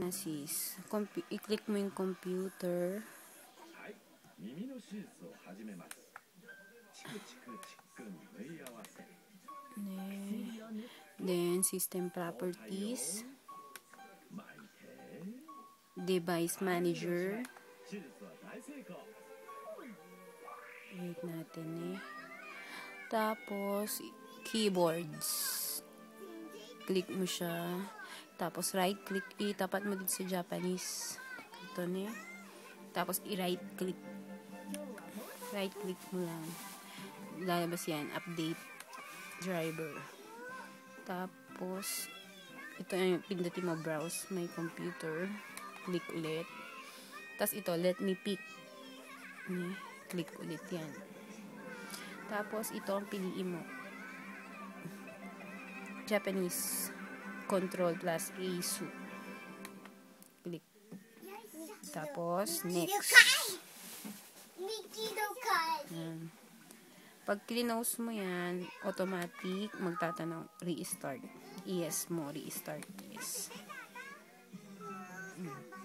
assist. I-click mo yung computer. Then system properties. Device manager. Wait natin eh. Tapos, keyboards. Click mo siya. Tapos, right click. Itapat mo dito sa Japanese. Ito na. Tapos, i-right click. Right click mo lang. Lalabas yan. Update driver. Tapos, ito yung pindutin mo. Browse my computer. Click ulit. Tapos, ito. Let me pick. Click ulit yan. Tapos, ito ang piliin mo. Japanese. Control plus ASU. Click. Tapos, next. Yan. Pag clinose mo yan, automatic, magtatanong, restart. Yes mo, restart. Yes.